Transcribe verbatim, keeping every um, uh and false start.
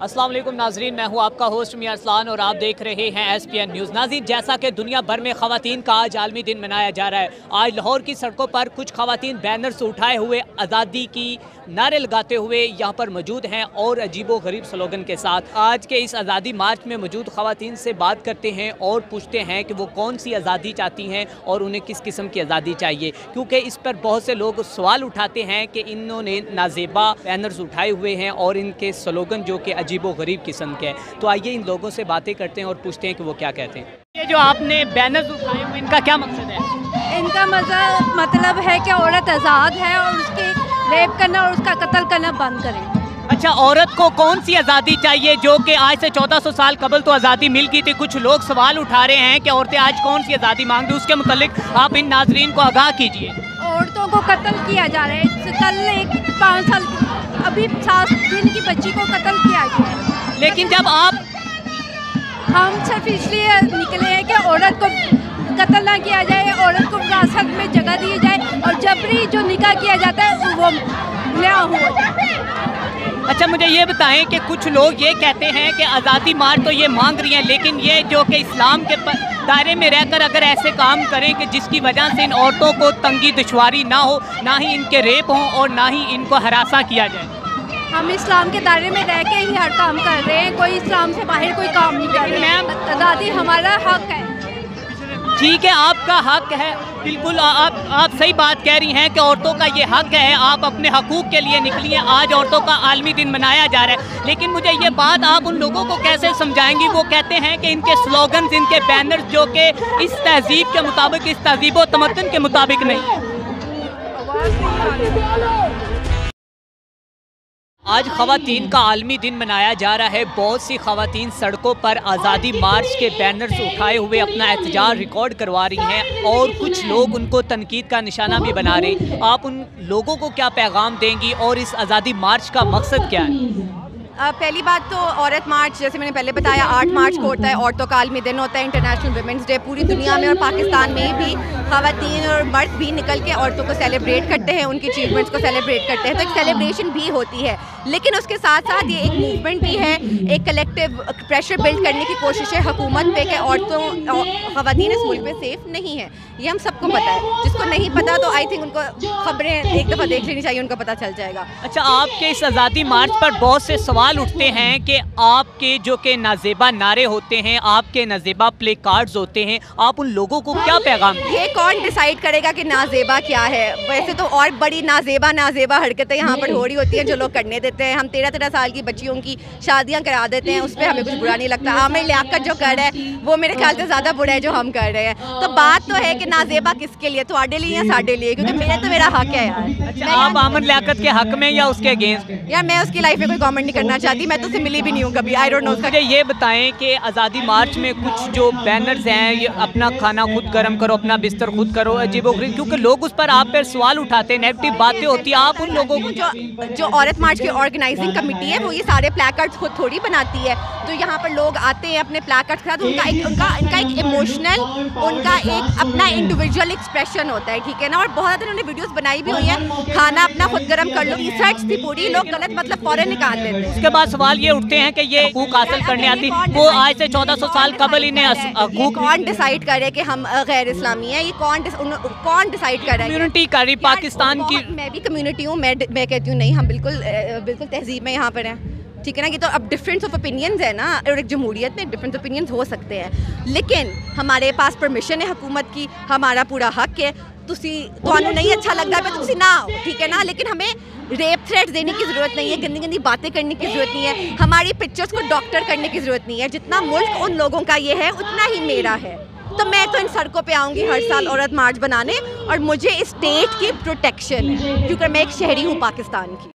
अस्सलाम वालेकुम नाजरीन, मैं हूँ आपका होस्ट मियां अरसलान और आप देख रहे हैं एस पी एन न्यूज़। नाज़रीन, जैसा कि दुनिया भर में ख़वातीन का आज आलमी दिन मनाया जा रहा है, आज लाहौर की सड़कों पर कुछ ख़वातीन बैनर्स उठाए हुए आज़ादी की नारे लगाते हुए यहाँ पर मौजूद हैं और अजीबो गरीब स्लोगन के साथ आज के इस आज़ादी मार्च में मौजूद ख़वातीन से बात करते हैं और पूछते हैं कि वो कौन सी आज़ादी चाहती हैं और उन्हें किस किस्म की आज़ादी चाहिए, क्योंकि इस पर बहुत से लोग सवाल उठाते हैं कि इन्होंने नाजेबा बैनर्स उठाए हुए हैं और इनके स्लोगन जो कि अजीबो गरीब किस्म के हैं। तो आइए इन लोगों से बातें करते हैं और पूछते हैं कि वो क्या कहते हैं। ये जो आपने बैनर्स उठाए हुए, इनका क्या मकसद है? इनका मतलब है कि औरत आज़ाद है और उसके रेप करना और उसका कत्ल करना बंद करें। अच्छा, औरत को कौन सी आज़ादी चाहिए जो कि आज से चौदह सौ साल कबल तो आज़ादी मिल गई थी। कुछ लोग सवाल उठा रहे हैं कि औरतें आज कौन सी आज़ादी मांग रही, उसके मुतालिक आप इन नाजरीन को आगाह कीजिए। औरतों को कत्ल किया जा रहा है। कल एक पाँच साल अभी सात दिन की बच्ची को कत्ल किया गया है। लेकिन जब आप हम सिर्फ इसलिए निकले हैं कि औरत को कत्ल ना किया जाए, औरत को विरासत में जगह दी जाए और जबरी जो निकाह किया जाता है वो न्याय हो जाए। अच्छा, मुझे ये बताएं कि कुछ लोग ये कहते हैं कि आज़ादी मार्च तो ये मांग रही हैं, लेकिन ये जो कि इस्लाम के दायरे में रहकर अगर ऐसे काम करें कि जिसकी वजह से इन औरतों को तंगी दुश्वारी ना हो, ना ही इनके रेप हों और ना ही इनको हरासा किया जाए। हम इस्लाम के दायरे में रह के ही हर काम कर रहे हैं, कोई इस्लाम से बाहर कोई काम नहीं कर रहे हैं। आज़ादी हमारा हक है। ठीक है, आपका हक है, बिल्कुल आप आप सही बात कह रही हैं कि औरतों का ये हक है, आप अपने हकूक़ के लिए निकली हैं। आज औरतों का आलमी दिन मनाया जा रहा है, लेकिन मुझे ये बात आप उन लोगों को कैसे समझाएंगी, वो कहते हैं कि इनके स्लोगन्स, इनके बैनर्स जो कि इस तहजीब के मुताबिक, इस तहजीब व तमद्दुन के मुताबिक नहीं। आज ख़वातीन का आलमी दिन मनाया जा रहा है। बहुत सी ख़वातीन सड़कों पर आज़ादी मार्च के बैनर्स उठाए हुए अपना एहतजाज रिकॉर्ड करवा रही हैं और कुछ लोग उनको तनकीद का निशाना भी बना रहे। आप उन लोगों को क्या पैगाम देंगी और इस आज़ादी मार्च का मकसद क्या है? पहली बात तो औरत मार्च, जैसे मैंने पहले बताया, आठ मार्च को होता है, औरतों का आलमी दिन होता है, इंटरनेशनल वुमेंस डे। पूरी दुनिया में और पाकिस्तान में भी ख़वातीन और मर्द भी निकल के औरतों को सेलिब्रेट करते हैं, उनकी अचीवमेंट्स को सेलिब्रेट करते हैं। तो एक सेलिब्रेशन भी होती है, लेकिन उसके साथ साथ ये एक मूवमेंट भी है, एक कलेक्टिव प्रेशर बिल्ड करने की कोशिश है हुकूमत पे कि औरतों ख़वातीन इस मुल्क में सेफ नहीं है। ये हम सबको पता है, जिसको नहीं पता तो आई थिंक उनको खबरें एक दफ़ा देख लेनी चाहिए, उनको पता चल जाएगा। अच्छा, आपके इस आज़ादी मार्च पर बहुत से सवाल उठते हैं कि आपके जो कि नाजेबा नारे होते हैं, आपके नाजेबा प्ले कार्ड्स होते हैं, आप उन लोगों को क्या पैगाम? ये कौन डिसाइड करेगा कि नाजेबा क्या है? वैसे तो और बड़ी नाजेबा नाजेबा हरकतें यहाँ पर हो रही होती हैं जो लोग करने देते हैं। हम तेरह तेरह साल की बच्चियों की शादियाँ करा देते हैं, उस पर हमें कुछ बुरा नहीं लगता। आमिर लियाकत जो कर रहा है वो मेरे ख्याल से ज़्यादा बुरा है जो हम कर रहे हैं। तो बात तो है कि नाजेबा किसके लिए, तुम्हारे लिए या साढ़े लिए, क्योंकि मेरा तो मेरा हक है यार। अच्छा, आप आमिर लियाकत के हक में या उसके अगेंस्ट? यार मैं उसकी लाइफ में कोई कमेंट नहीं करना चाहती, मैं तो उससे मिली भी नहीं हूँ कभी। I don't know. मुझे ये बताएं कि आज़ादी मार्च में कुछ जो बैनर्स हैं, ये अपना खाना खुद गर्म करो, अपना बिस्तर खुद करो, अजीबोगरीब, क्योंकि लोग उस पर आप पर सवाल उठाते हैं, नेगेटिव बातें होती हैं। आप उन लोगों को जो जो औरत मार्च की ऑर्गेनाइजिंग कमेटी है वो ये सारे प्लैकार्ड्स खुद थोड़ी बनाती है। तो यहाँ पर लोग आते हैं अपने प्लैकार्ड्स के साथ, उनका एक उनका इनका एक इमोशनल, उनका एक अपना इंडिविजुअल एक्सप्रेशन होता है, ठीक है ना। और बहुत ज़्यादा उन्होंने वीडियोस बनाई भी हुई है, खाना अपना खुद गर्म कर लो, रिसर्च थी पूरी, लोग गलत मतलब फौरन निकाल लेते हैं। उसके बाद सवाल ये उठते हैं कि ये हकूक हासिल करने आती, वो आज से चौदह सौ साल कबल इन्हें हकूक। कौन डिसाइड करे कि हम गैर इस्लामी हैं? ये कौन कौन डिसाइड कर रहा है? कम्युनिटी कर रही पाकिस्तान की। मैं भी कम्युनिटी हूँ, मैं मैं कहती हूँ नहीं, हम बिल्कुल बिल्कुल तहजीब में यहाँ पर हैं, ठीक है ना। कि तो अब डिफरेंस ऑफ ओपिनियंस है ना, और एक जमहूरियत में डिफरेंट ओपिनियंस हो सकते हैं, लेकिन हमारे पास परमिशन है हुकूमत की, हमारा पूरा हक है। तुसी ਤੁਹਾਨੂੰ नहीं अच्छा लगता है तुसी ना आओ, ठीक है ना। लेकिन हमें रेप थ्रेट्स देने की ज़रूरत नहीं है, गंदी गंदी बातें करने की ज़रूरत नहीं है, हमारी पिक्चर्स को डॉक्टर करने की ज़रूरत नहीं है। जितना मुल्क उन लोगों का ये है उतना ही मेरा है। तो मैं तो इन सड़कों पे आऊँगी हर साल औरत मार्च बनाने, और मुझे इस स्टेट की प्रोटेक्शन है क्योंकि मैं एक शहरी हूँ पाकिस्तान की।